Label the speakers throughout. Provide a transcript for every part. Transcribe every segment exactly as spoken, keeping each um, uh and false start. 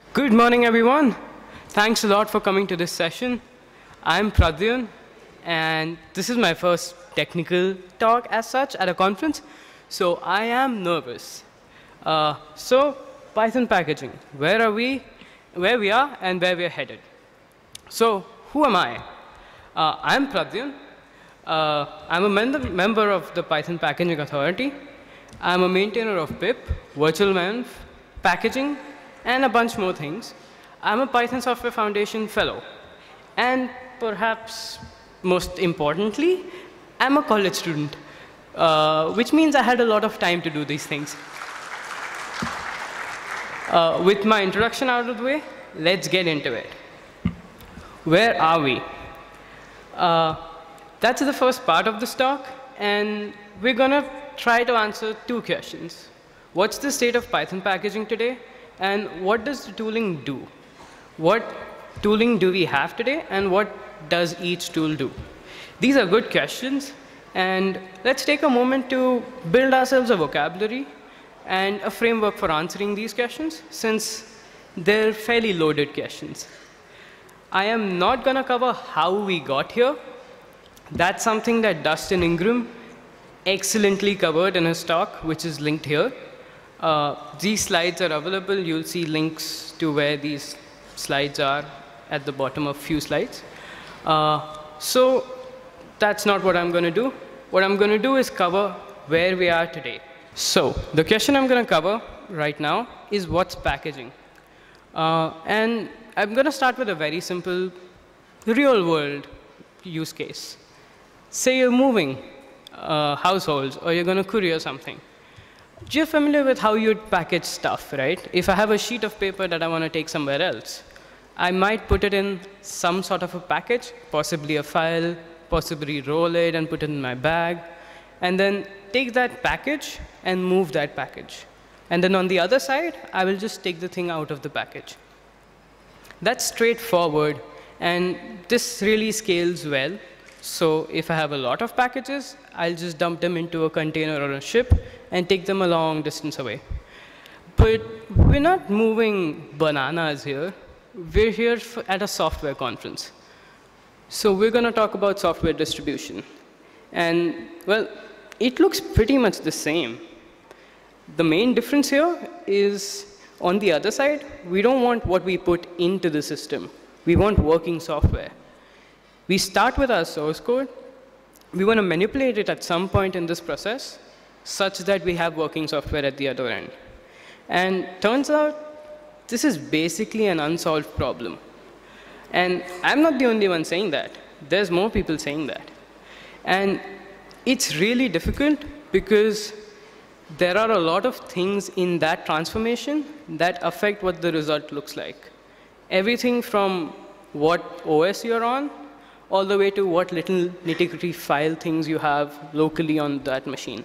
Speaker 1: Good morning, everyone. Thanks a lot for coming to this session. I'm Pradyun, and this is my first technical talk as such at a conference, so I am nervous. Uh, so, Python packaging, where are we, where we are, and where we are headed. So, who am I? Uh, I'm Pradyun. Uh, I'm a mem member of the Python Packaging Authority. I'm a maintainer of pip, virtual env, packaging, and a bunch more things. I'm a Python Software Foundation fellow. And perhaps most importantly, I'm a college student, uh, which means I had a lot of time to do these things. Uh, with my introduction out of the way, let's get into it. Where are we? Uh, that's the first part of this talk, and we're going to try to answer two questions. What's the state of Python packaging today? And what does the tooling do? What tooling do we have today, and what does each tool do? These are good questions, and let's take a moment to build ourselves a vocabulary and a framework for answering these questions, since they're fairly loaded questions. I am not going to cover how we got here. That's something that Dustin Ingram excellently covered in his talk, which is linked here. Uh, these slides are available. You'll see links to where these slides are at the bottom of few slides. Uh, so that's not what I'm going to do. What I'm going to do is cover where we are today. So the question I'm going to cover right now is what's packaging. Uh, and I'm going to start with a very simple real-world use case. Say you're moving uh, households, or you're going to courier something. You're familiar with how you'd package stuff, right? If I have a sheet of paper that I want to take somewhere else, I might put it in some sort of a package, possibly a file, possibly roll it and put it in my bag, and then take that package and move that package. And then on the other side, I will just take the thing out of the package. That's straightforward, and this really scales well. So if I have a lot of packages, I'll just dump them into a container or a ship and take them a long distance away. But we're not moving bananas here. We're here for, at a software conference. So we're going to talk about software distribution. And, well, it looks pretty much the same. The main difference here is, on the other side, we don't want what we put into the system. We want working software. We start with our source code. We want to manipulate it at some point in this process such that we have working software at the other end. And turns out, this is basically an unsolved problem. And I'm not the only one saying that. There's more people saying that. And it's really difficult because there are a lot of things in that transformation that affect what the result looks like. Everything from what O S you're on, all the way to what little nitty-gritty file things you have locally on that machine.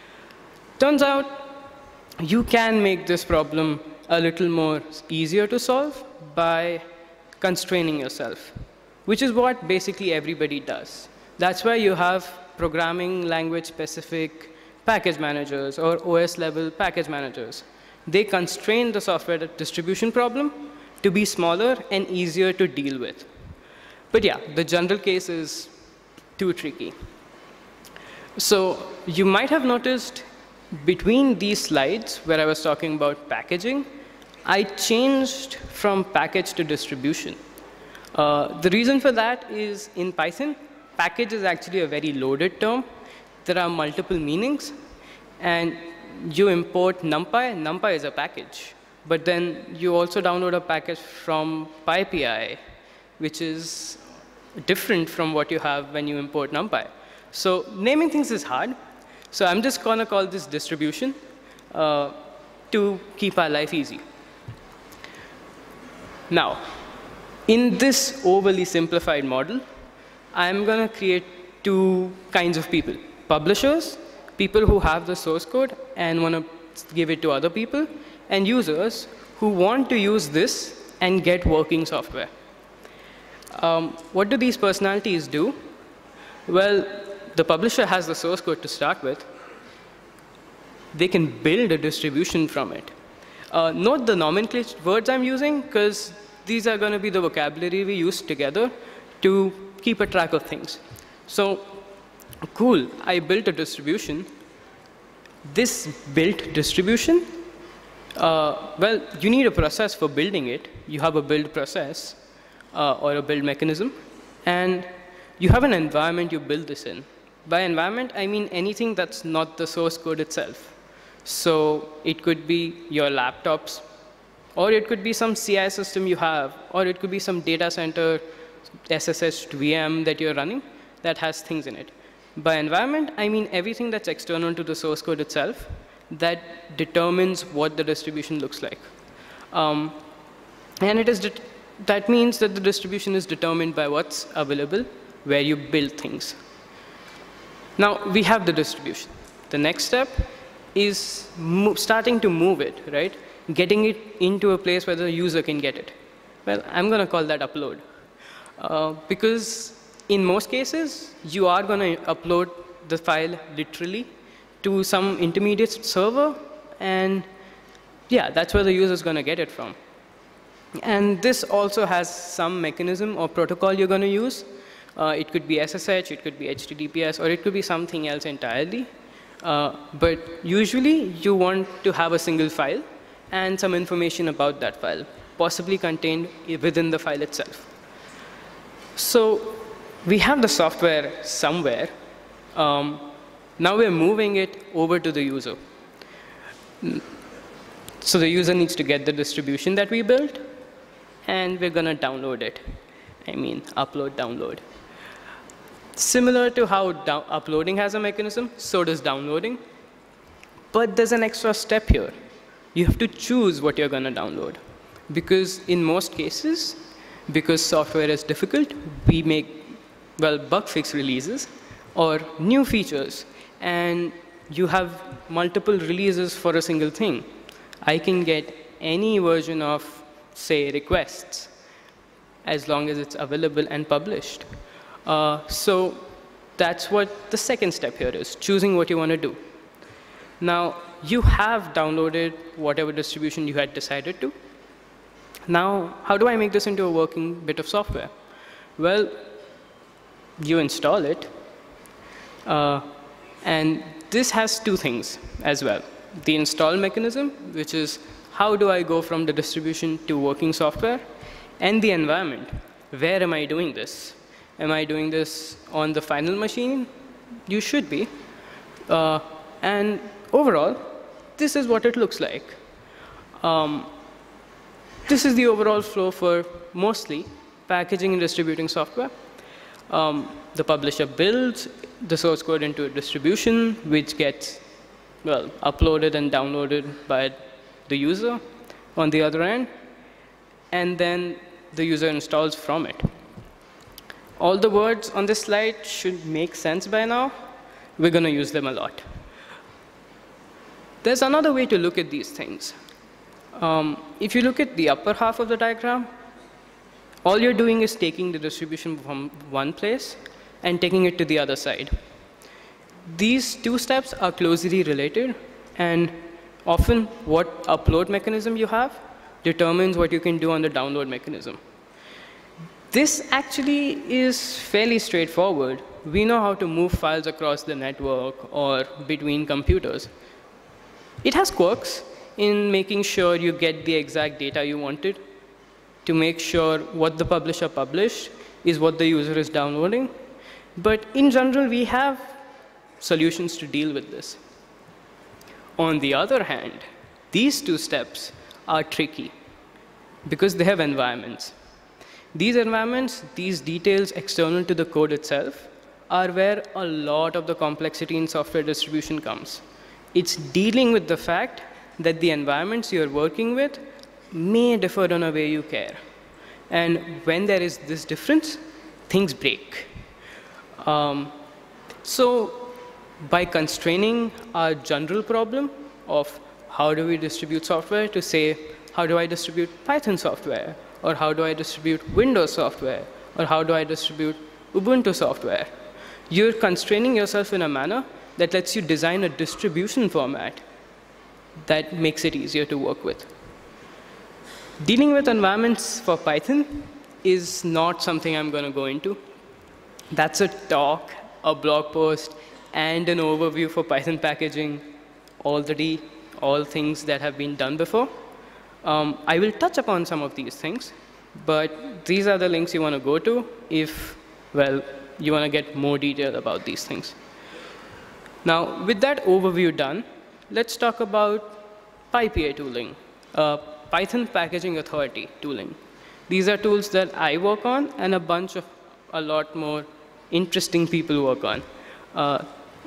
Speaker 1: Turns out, you can make this problem a little more easier to solve by constraining yourself, which is what basically everybody does. That's why you have programming language-specific package managers or O S-level package managers. They constrain the software distribution problem to be smaller and easier to deal with. But yeah, the general case is too tricky. So you might have noticed between these slides where I was talking about packaging, I changed from package to distribution. Uh, the reason for that is in Python, package is actually a very loaded term. There are multiple meanings. And you import NumPy. NumPy is a package. But then you also download a package from PyPI, which is different from what you have when you import NumPy. So naming things is hard. So I'm just going to call this distribution uh, to keep our life easy. Now, in this overly simplified model, I'm going to create two kinds of people. Publishers, people who have the source code and want to give it to other people, and users who want to use this and get working software. Um, what do these personalities do? Well, the publisher has the source code to start with. They can build a distribution from it. Uh, note the nomenclature words I'm using, because these are going to be the vocabulary we use together to keep a track of things. So cool, I built a distribution. This built distribution, uh, well, you need a process for building it. You have a build process uh, or a build mechanism. And you have an environment you build this in. By environment, I mean anything that's not the source code itself. So it could be your laptops, or it could be some C I system you have, or it could be some data center S S H V M that you're running that has things in it. By environment, I mean everything that's external to the source code itself that determines what the distribution looks like. Um, and it is that means that the distribution is determined by what's available where you build things. Now, we have the distribution. The next step is starting to move it, right? Getting it into a place where the user can get it. Well, I'm going to call that upload. Uh, because in most cases, you are going to upload the file literally to some intermediate server. And yeah, that's where the user is going to get it from. And this also has some mechanism or protocol you're going to use. Uh, it could be S S H, it could be H T T P S, or it could be something else entirely. Uh, but usually, you want to have a single file and some information about that file, possibly contained within the file itself. So we have the software somewhere. Um, now we're moving it over to the user. So the user needs to get the distribution that we built, and we're going to download it. I mean, upload, download. Similar to how uploading has a mechanism, so does downloading. But there's an extra step here. You have to choose what you're going to download. Because in most cases, because software is difficult, we make, well, bug fix releases or new features. And you have multiple releases for a single thing. I can get any version of, say, requests, as long as it's available and published. Uh, so that's what the second step here is, choosing what you want to do. Now, you have downloaded whatever distribution you had decided to. Now, how do I make this into a working bit of software? Well, you install it. Uh, and this has two things as well. The install mechanism, which is how do I go from the distribution to working software, and the environment. Where am I doing this? Am I doing this on the final machine? You should be. Uh, and overall, this is what it looks like. Um, this is the overall flow for mostly packaging and distributing software. Um, the publisher builds the source code into a distribution, which gets, well, uploaded and downloaded by the user on the other end. And then the user installs from it. All the words on this slide should make sense by now. We're going to use them a lot. There's another way to look at these things. Um, if you look at the upper half of the diagram, all you're doing is taking the distribution from one place and taking it to the other side. These two steps are closely related, and often what upload mechanism you have determines what you can do on the download mechanism. This actually is fairly straightforward. We know how to move files across the network or between computers. It has quirks in making sure you get the exact data you wanted, to make sure what the publisher published is what the user is downloading. But in general, we have solutions to deal with this. On the other hand, these two steps are tricky because they have environments. These environments, these details external to the code itself, are where a lot of the complexity in software distribution comes. It's dealing with the fact that the environments you're working with may differ in a way you care. And when there is this difference, things break. Um, so by constraining our general problem of how do we distribute software to say, how do I distribute Python software? Or how do I distribute Windows software? Or how do I distribute Ubuntu software? You're constraining yourself in a manner that lets you design a distribution format that makes it easier to work with. Dealing with environments for Python is not something I'm going to go into. That's a talk, a blog post, and an overview for Python packaging, already all things that have been done before. Um, I will touch upon some of these things, but these are the links you want to go to if, well, you want to get more detail about these things. Now, with that overview done, let's talk about PyPA tooling. Uh, Python Packaging Authority tooling. These are tools that I work on and a bunch of a lot more interesting people work on. Uh,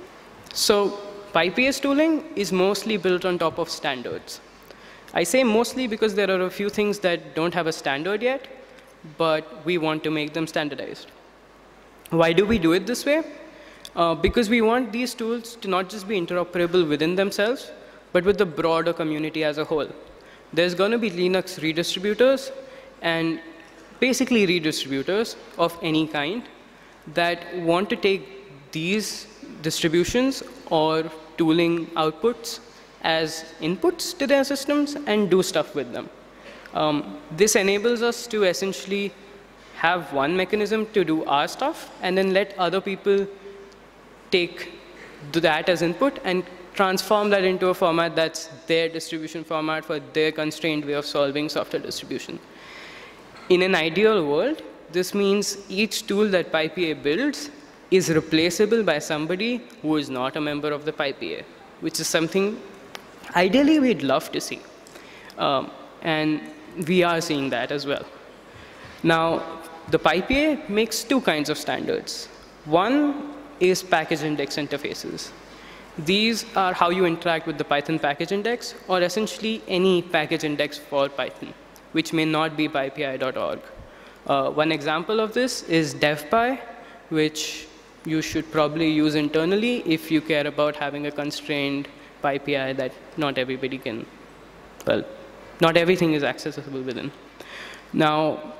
Speaker 1: so PyPA's tooling is mostly built on top of standards. I say mostly because there are a few things that don't have a standard yet, but we want to make them standardized. Why do we do it this way? Uh, because we want these tools to not just be interoperable within themselves, but with the broader community as a whole. There's going to be Linux redistributors and basically redistributors of any kind that want to take these distributions or tooling outputs as inputs to their systems and do stuff with them. Um, this enables us to essentially have one mechanism to do our stuff and then let other people take that as input and transform that into a format that's their distribution format for their constrained way of solving software distribution. In an ideal world, this means each tool that PyPA builds is replaceable by somebody who is not a member of the PyPA, which is something ideally we'd love to see. Um, and we are seeing that as well. Now, the PyPA makes two kinds of standards. One is package index interfaces. These are how you interact with the Python package index, or essentially any package index for Python, which may not be pypi dot org. Uh, one example of this is devpy, which you should probably use internally if you care about having a constrained PyPI that not everybody can, well, not everything is accessible within. Now,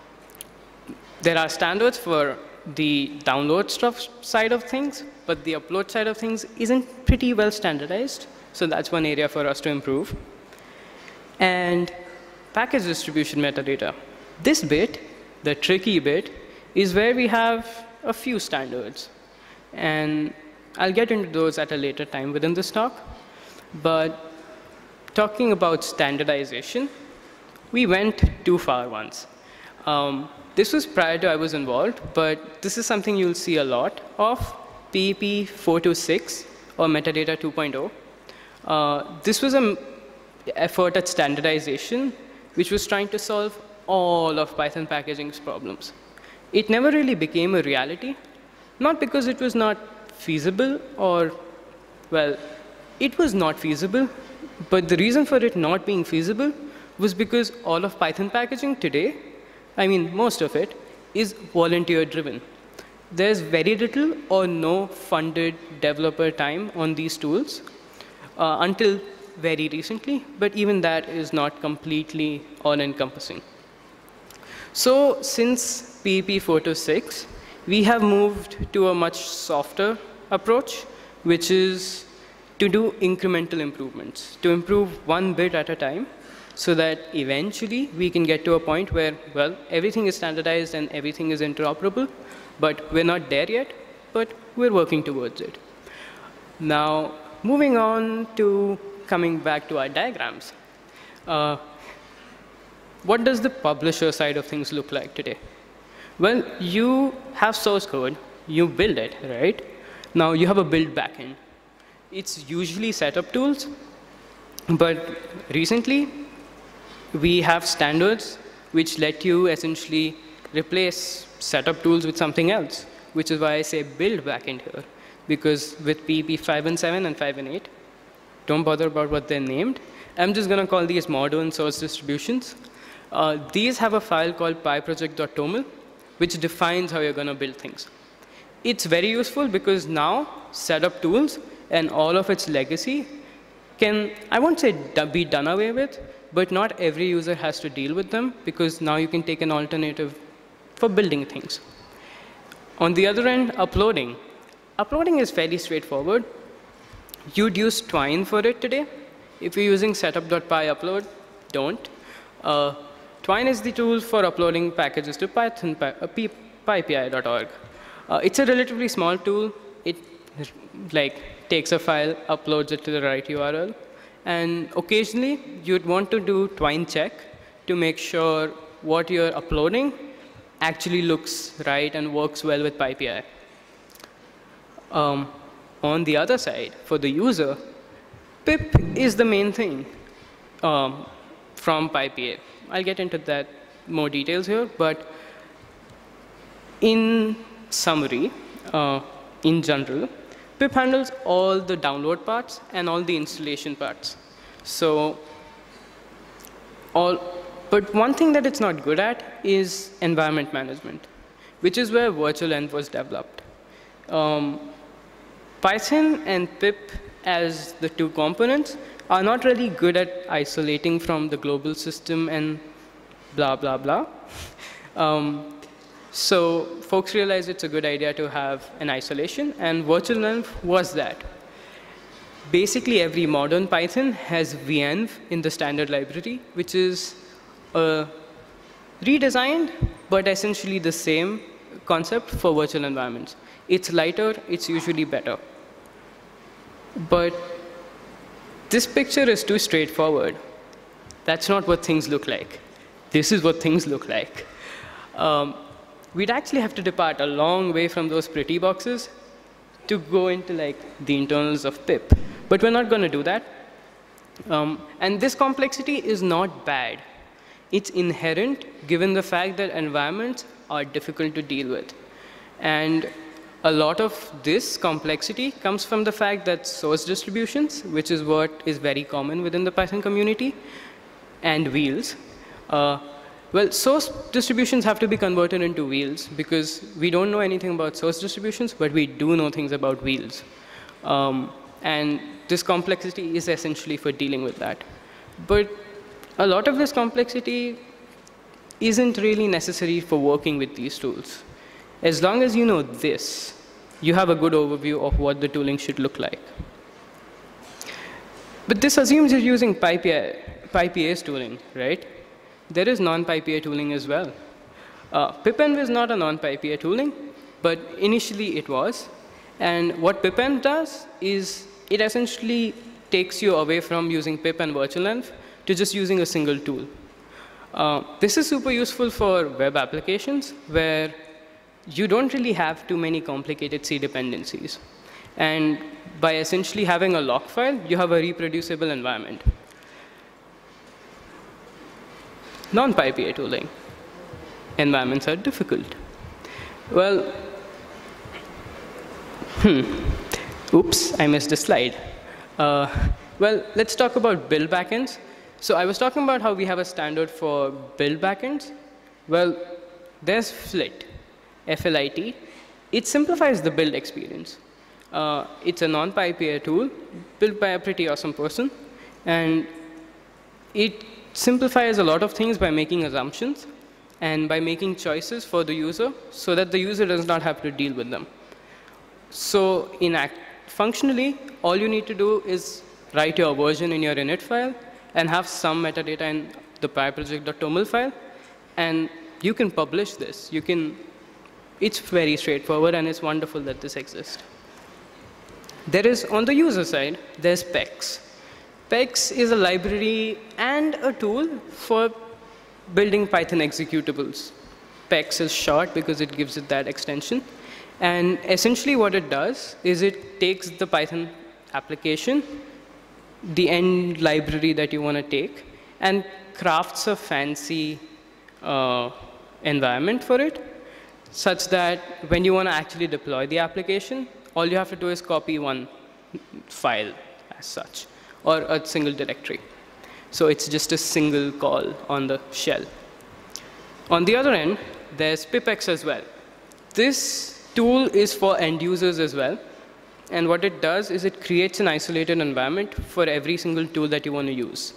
Speaker 1: there are standards for the download stuff side of things, but the upload side of things isn't pretty well standardized. So that's one area for us to improve. And package distribution metadata. This bit, the tricky bit, is where we have a few standards. And I'll get into those at a later time within this talk. But talking about standardization, we went too far once. Um, this was prior to I was involved, but this is something you'll see a lot of, P E P four two six or metadata two point oh. Uh, this was an effort at standardization, which was trying to solve all of Python packaging's problems. It never really became a reality, not because it was not feasible or, well, it was not feasible, but the reason for it not being feasible was because all of Python packaging today, I mean, most of it, is volunteer-driven. There's very little or no funded developer time on these tools uh, until very recently, but even that is not completely all-encompassing. So since P E P four two six, we have moved to a much softer approach, which is to do incremental improvements, to improve one bit at a time, so that eventually we can get to a point where, well, everything is standardized and everything is interoperable, but we're not there yet, but we're working towards it. Now, moving on to coming back to our diagrams. Uh, what does the publisher side of things look like today? Well, you have source code, you build it, right? Now you have a build backend. It's usually setup tools, but recently we have standards which let you essentially replace setup tools with something else, which is why I say build backend here, because with P E P five and seven and five and eight, don't bother about what they're named. I'm just going to call these modern source distributions. Uh, these have a file called pyproject.toml, which defines how you're going to build things. It's very useful because now setup tools and all of its legacy can, I won't say be done away with, but not every user has to deal with them, because now you can take an alternative for building things. On the other end, uploading. Uploading is fairly straightforward. You'd use Twine for it today. If you're using setup.py upload, don't. Uh, Twine is the tool for uploading packages to Python, uh, pypi dot org. Uh, it's a relatively small tool. It like takes a file, uploads it to the right U R L, and occasionally you'd want to do Twine check to make sure what you're uploading actually looks right and works well with pypi. Um, on the other side, for the user, pip is the main thing um, from pypi. I'll get into that more details here, but in summary, uh, in general, pip handles all the download parts and all the installation parts. So, all, but one thing that it's not good at is environment management, which is where virtual env was developed. Um, Python and pip as the two components are not really good at isolating from the global system and blah, blah, blah. Um, so folks realized it's a good idea to have an isolation, and virtual env was that. Basically, every modern Python has venv in the standard library, which is uh, redesigned, but essentially the same concept for virtual environments. It's lighter, it's usually better. But this picture is too straightforward. That's not what things look like. This is what things look like. Um, we'd actually have to depart a long way from those pretty boxes to go into like the internals of pip. But we're not going to do that. Um, and this complexity is not bad. It's inherent given the fact that environments are difficult to deal with. And a lot of this complexity comes from the fact that source distributions, which is what is very common within the Python community, and wheels. Uh, well, source distributions have to be converted into wheels because we don't know anything about source distributions, but we do know things about wheels. Um, and this complexity is essentially for dealing with that. But a lot of this complexity isn't really necessary for working with these tools. As long as you know this, you have a good overview of what the tooling should look like. But this assumes you're using pypi's tooling, right? There is non-pypi tooling as well. Uh, pipenv is not a non-pypi tooling, but initially it was. And what pipenv does is it essentially takes you away from using pip and virtual env to just using a single tool. Uh, this is super useful for web applications where you don't really have too many complicated C dependencies. And by essentially having a lock file, you have a reproducible environment. Non-pypi tooling environments are difficult. Well, hmm, oops, I missed a slide. Uh, well, let's talk about build backends. So I was talking about how we have a standard for build backends. Well, there's Flit. F L I T. It simplifies the build experience. Uh, it's a non-pypi tool built by a pretty awesome person. And it simplifies a lot of things by making assumptions and by making choices for the user so that the user does not have to deal with them. So in act functionally, all you need to do is write your version in your init file and have some metadata in the pyproject.toml file. And you can publish this. You can It's very straightforward, and it's wonderful that this exists. There is, on the user side, there's pex. Pex is a library and a tool for building Python executables. Pex is short because it gives it that extension. And essentially what it does is it takes the Python application, the end library that you want to take, and crafts a fancy uh, environment for it, such that when you want to actually deploy the application, all you have to do is copy one file as such, or a single directory. So it's just a single call on the shell. On the other end, there's pipex as well. This tool is for end users as well. And what it does is it creates an isolated environment for every single tool that you want to use.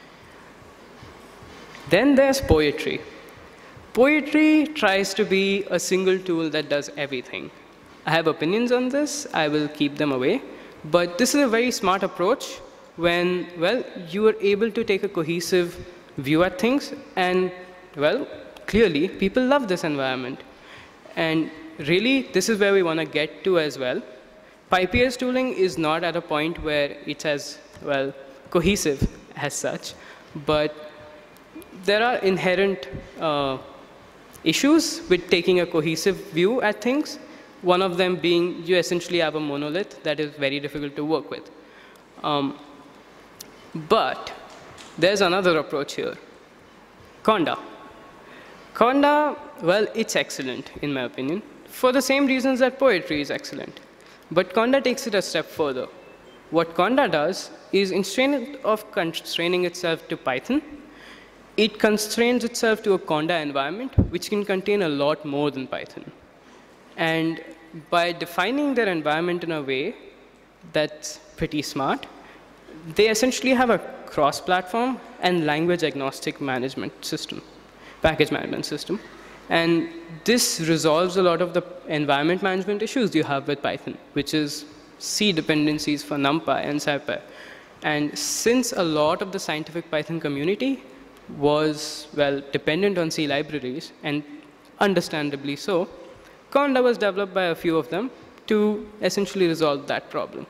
Speaker 1: Then there's Poetry. Poetry tries to be a single tool that does everything. I have opinions on this. I will keep them away. But this is a very smart approach when, well, you are able to take a cohesive view at things. And, well, clearly, people love this environment. And really, this is where we want to get to as well. PyPS tooling is not at a point where it's as, well, cohesive as such, but there are inherent uh, issues with taking a cohesive view at things. One of them being you essentially have a monolith that is very difficult to work with. Um, but there's another approach here, Conda. Conda, well, it's excellent, in my opinion, for the same reasons that poetry is excellent. But Conda takes it a step further. What Conda does is, instead of constraining itself to Python, it constrains itself to a Conda environment, which can contain a lot more than Python. And by defining their environment in a way that's pretty smart, they essentially have a cross-platform and language-agnostic management system, package management system. And this resolves a lot of the environment management issues you have with Python, which is C dependencies for NumPy and SciPy. And since a lot of the scientific Python community was, well, dependent on C libraries, and understandably so, Conda was developed by a few of them to essentially resolve that problem.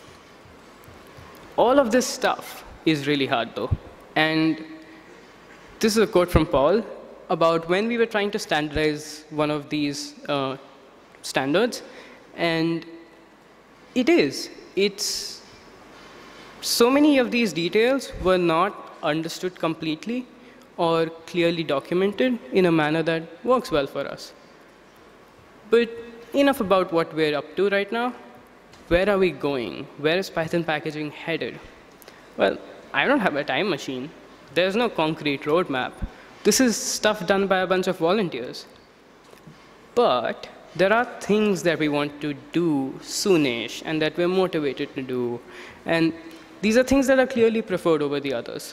Speaker 1: All of this stuff is really hard, though. And this is a quote from Paul about when we were trying to standardize one of these uh, standards. And it is. It's so many of these details were not understood completely or clearly documented in a manner that works well for us. But enough about what we're up to right now. Where are we going? Where is Python packaging headed? Well, I don't have a time machine. There's no concrete roadmap. This is stuff done by a bunch of volunteers. But there are things that we want to do soonish and that we're motivated to do. And these are things that are clearly preferred over the others.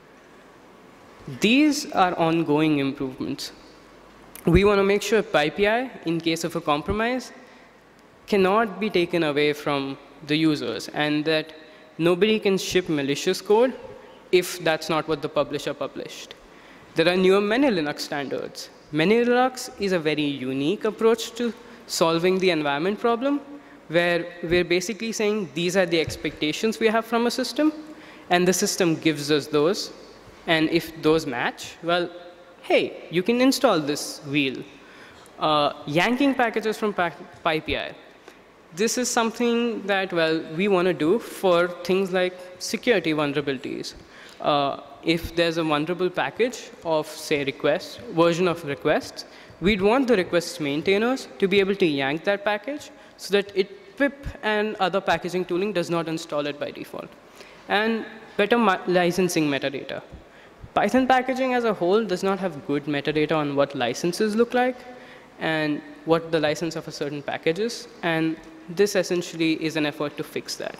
Speaker 1: These are ongoing improvements. We want to make sure PyPI, in case of a compromise, cannot be taken away from the users, and that nobody can ship malicious code if that's not what the publisher published. There are newer many Linux standards. Many Linux is a very unique approach to solving the environment problem, where we're basically saying these are the expectations we have from a system, and the system gives us those. And if those match, well, hey, you can install this wheel. Uh, yanking packages from PyPI. This is something that, well, we want to do for things like security vulnerabilities. Uh, if there's a vulnerable package of, say, requests, version of requests, we'd want the requests maintainers to be able to yank that package so that it, pip and other packaging tooling does not install it by default. And better licensing metadata. Python packaging as a whole does not have good metadata on what licenses look like and what the license of a certain package is. And this essentially is an effort to fix that.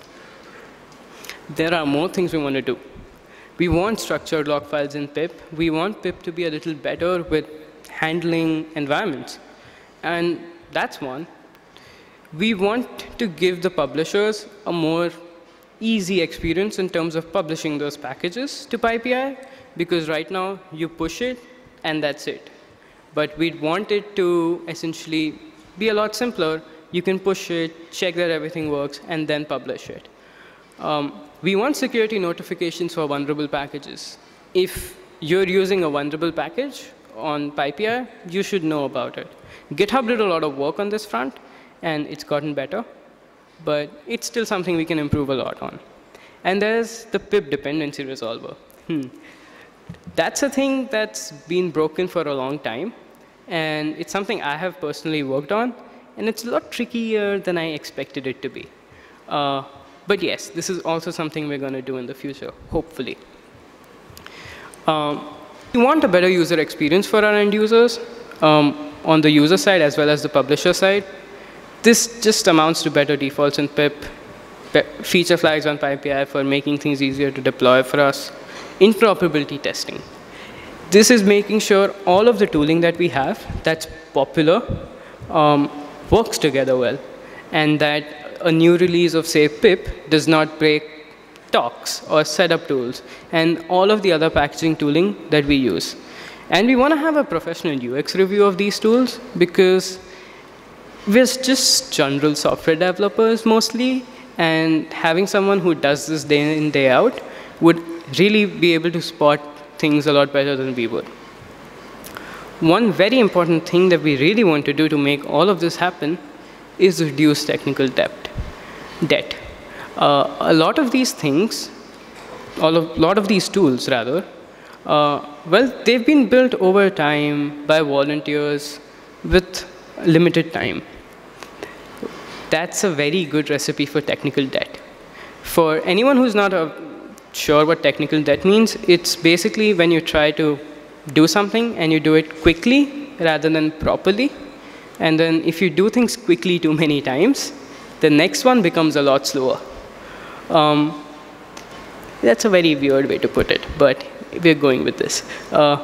Speaker 1: There are more things we want to do. We want structured log files in pip. We want pip to be a little better with handling environments. And that's one. We want to give the publishers a more easy experience in terms of publishing those packages to PyPI, because right now you push it and that's it. But we'd want it to essentially be a lot simpler. You can push it, check that everything works, and then publish it. Um, we want security notifications for vulnerable packages. If you're using a vulnerable package on PyPI, you should know about it. GitHub did a lot of work on this front, and it's gotten better. But it's still something we can improve a lot on. And there's the pip dependency resolver. Hmm. That's a thing that's been broken for a long time. And it's something I have personally worked on. And it's a lot trickier than I expected it to be. Uh, but yes, this is also something we're going to do in the future, hopefully. Um, we want a better user experience for our end users um, on the user side as well as the publisher side. This just amounts to better defaults in pip, feature flags on PyPI for making things easier to deploy for us, interoperability testing. This is making sure all of the tooling that we have that's popular um, works together well, and that a new release of, say, pip does not break talks or setup tools and all of the other packaging tooling that we use. And we want to have a professional U X review of these tools because we're just general software developers mostly, and having someone who does this day in, day out would really be able to spot things a lot better than we would. One very important thing that we really want to do to make all of this happen is reduce technical debt. debt. Uh, a lot of these things, a lot of these tools rather, uh, well, they've been built over time by volunteers with limited time. That's a very good recipe for technical debt. For anyone who's not uh, sure what technical debt means, it's basically when you try to do something and you do it quickly rather than properly. And then if you do things quickly too many times, the next one becomes a lot slower. Um, that's a very weird way to put it, but we're going with this. Uh,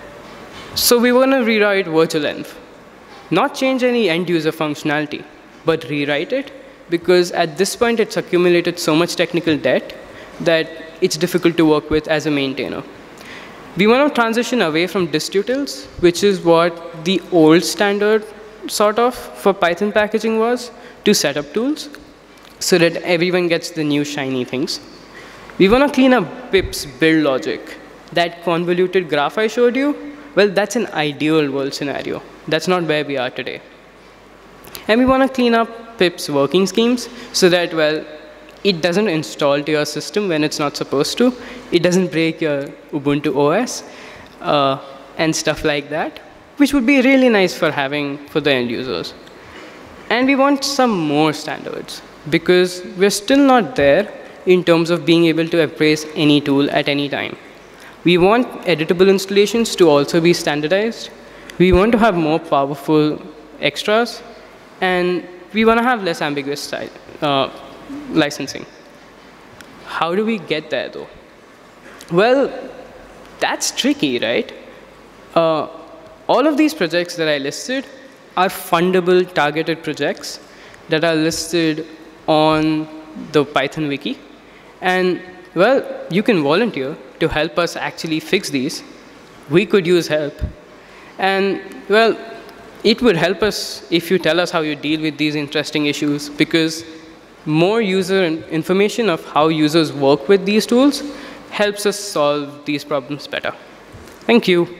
Speaker 1: so we want to rewrite virtual env. Not change any end-user functionality, but rewrite it, because at this point it's accumulated so much technical debt that it's difficult to work with as a maintainer. We want to transition away from distutils, which is what the old standard sort of for Python packaging was, to setup tools, so that everyone gets the new shiny things. We want to clean up Pip's build logic. That convoluted graph I showed you, well, that's an ideal world scenario. That's not where we are today. And we want to clean up Pip's working schemes so that, well, it doesn't install to your system when it's not supposed to. It doesn't break your Ubuntu O S uh, and stuff like that, which would be really nice for having for the end users. And we want some more standards, because we're still not there in terms of being able to embrace any tool at any time. We want editable installations to also be standardized. We want to have more powerful extras, and we want to have less ambiguous style, uh, licensing. How do we get there, though? Well, that's tricky, right? Uh, all of these projects that I listed are fundable, targeted projects that are listed on the Python wiki. And, well, you can volunteer to help us actually fix these. We could use help. And, well, it would help us if you tell us how you deal with these interesting issues, because more user information of how users work with these tools helps us solve these problems better. Thank you.